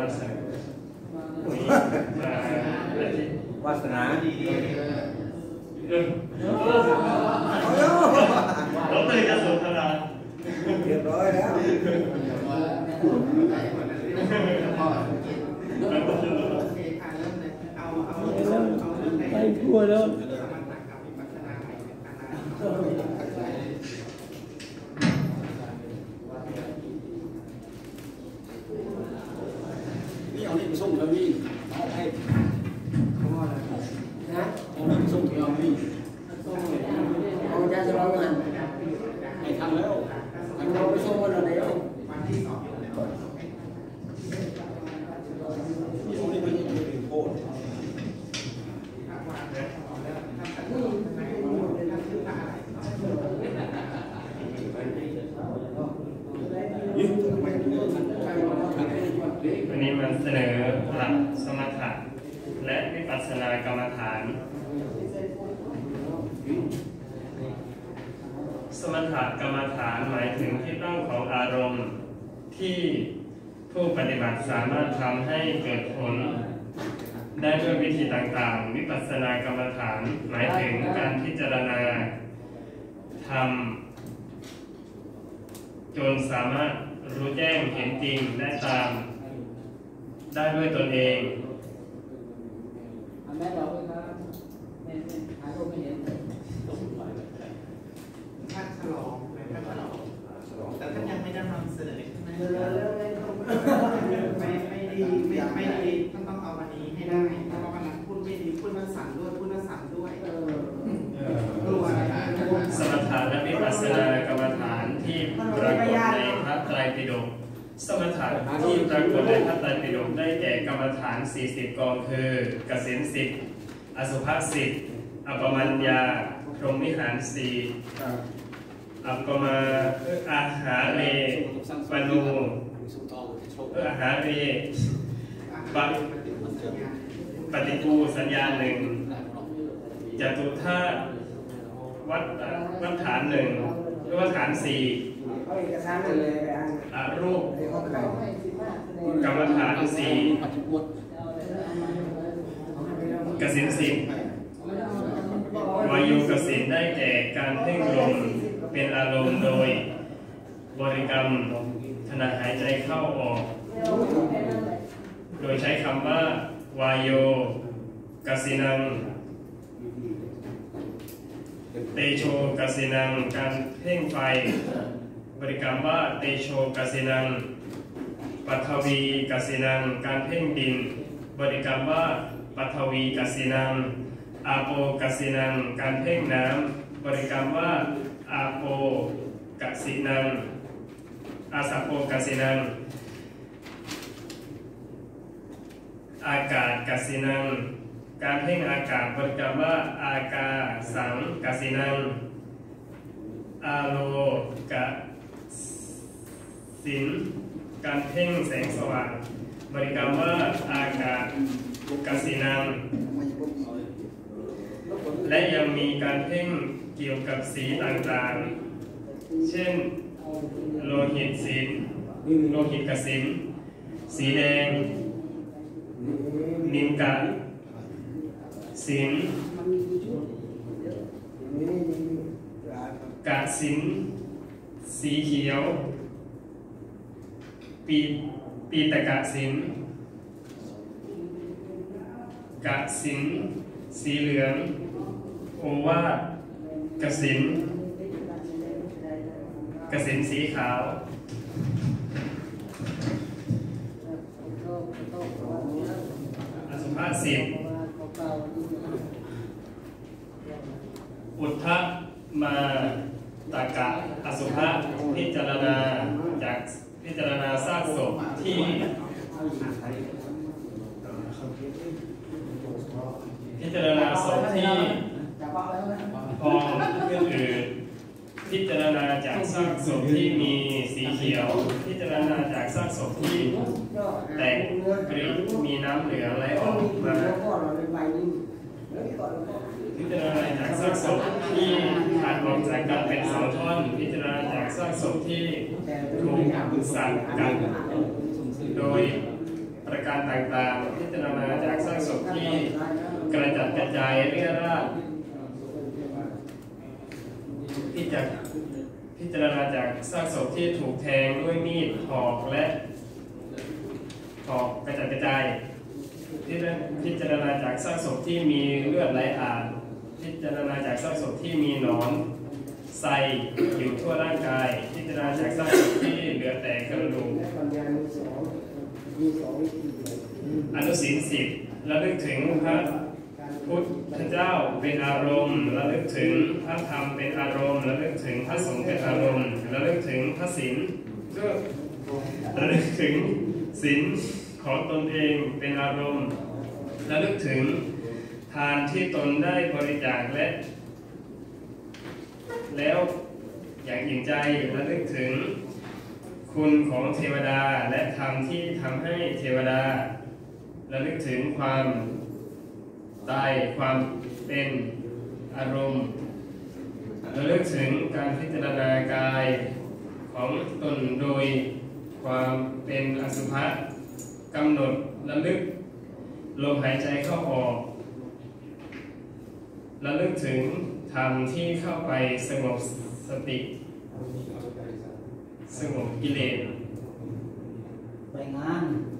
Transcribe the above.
วาสนาดีเราตื่นจะสนทนาเรียบร้อยแล้วไปกลัวแล้วนี่เอานี่ไปส่งแล้วนี่เอาให้นะเอานี่ไปส่งที่เอานี่เอาจะจะร้องงานให้ทำแล้วเราไปส่งวันไหนแล้ววันที่2นี่เอานี่ไปยังไม่ถึงโคตรวันนี้มันเสนอหลักสมถะและวิปัสสนากรรมฐาน สมถกรรมฐานหมายถึงที่ตั้งของอารมณ์ที่ผู้ปฏิบัติสามารถทำให้เกิดผลได้ด้วยวิธีต่างๆวิปัสสนากรรมฐานหมายถึงการพิจารณาทำจนสามารถรู้แจ้งเห็นจริงได้ตามได้ด้วยตนเองแม่เราด้วยครับแม่หารูปไม่เห็นท่านฉลองแต่ท่านยังไม่ได้นำเสนอใช่ไหมไม่ดีท่านต้องเอาวันนี้ให้ได้เพราะว่าวันนั้นพูดไม่ดีพูดมาสั่นด้วยพูดมาสั่นด้วยกลัวอะไรสมถะและวิปัสสนากรรมฐานที่ปรากฏในพระไตรปิฎกสมถะที่ปรากฏในพระไตรปิฎกได้แก่กรรมฐาน40กองคือกสิณ10อสุภะ10อัปปมัญญาพรหมวิหาร4อัปปมาอาหาเรปนูอาหาเรปฏิกูสัญญา1จตุธาตุวัฏฐาน1หรือวัฏฐาน4รูปกรรมฐาน4กสิณ10วายุกสิณได้แก่การเพ่งลมเป็นอารมณ์โดยบริกรรมขณะหายใจเข้าออกโดยใช้คำว่าวายโยกสินังเตโชกสินังการเพ่งไฟบริกรรมว่าเตโชกสินังปัทวีกสินังการเพ่งดินบริกรรมว่าปัทวีกสินังอาโปกสินังการเพ่งน้ำบริกรรมว่าอาโปกสินังอาสาโปกสินังอากาศกสินังการเพ่งอากาศบริกรรมว่าอากาสังกสินังอาโลกสินการเพ่งแสงสว่างบริกรรมว่าอากาศกสินังและยังมีการเพ่งเกี่ยวกับสีต่างๆเช่นโลหิตสินโลหิตกสิณสีแดงนิมกะสินกะสินสีเขียวปีตะกะสินกะสินสีเหลืองโอวาทกสิณกสิณสีขาวอสุภะ10อุทธมาตากะอสุภะพิจารณาซากศพที่พิจารณาศพที่พองขึ้นอืดพิจารณาจากซากศพที่มีสีเขียวพิจารณาจากซากศพที่แตกปริมีน้ำเหลืองไหลออกมาพิจารณาจากซากศพที่ขาดออกจากกันเป็น2 ท่อนพิจารณาจากซากศพที่ถูกสัตว์กัดโดยปประการต่างๆพิจารณาจากซากศพที่กระจัดกระจายเรี่ยราดพิจารณาจากซากศพที่ถูกแทงด้วยมีดหอกและหอกกระจัดกระจายพิจารณาจากซากศพที่มีเลือดไหลอาบพิจารณาจากซากศพที่มีหนอนไซอยู่ทั่วร่างกายพิจารณาจากซากศพที่เหลือแต่กระดูกอนุศีล10ระลึกถึงพระพุทธเจ้าเป็นอารมณ์ระลึกถึงพระธรรมเป็นอารมณ์ระลึกถึงพระสงฆ์เป็นอารมณ์ระลึกถึงพระศีลระลึกถึงศีลของตนเองเป็นอารมณ์ระลึกถึงทานที่ตนได้บริจาคแล้วอย่างจริงใจระลึกถึงคุณของเทวดาและธรรมที่ทำให้เทวดาระลึกถึงความตายความเป็นอารมณ์ระลึกถึงการพิจารณากายของตนโดยความเป็นอสุภะกำหนดระลึกลมหายใจเข้าออกระลึกถึงธรรมที่เข้าไปสงบสติสงบกิเลสไปงาน